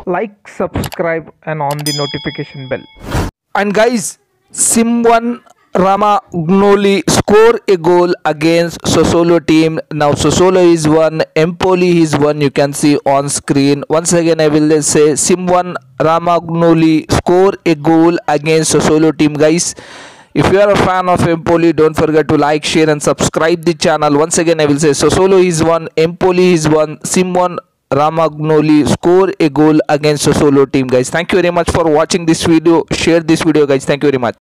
like, subscribe and on the notification bell. And guys, Simwan Ramagnoli score a goal against Sassuolo team. Now Sassuolo is one, Empoli is one. You can see on screen. Once again, I will say Simwan Ramagnoli score a goal against Sassuolo team, guys. If you are a fan of Empoli, don't forget to like, share and subscribe the channel. Once again, I will say Sassuolo is one, Empoli is one, Simwan Ramagnoli score a goal against Sassuolo team, guys. Thank you very much for watching this video. Share this video, guys. Thank you very much.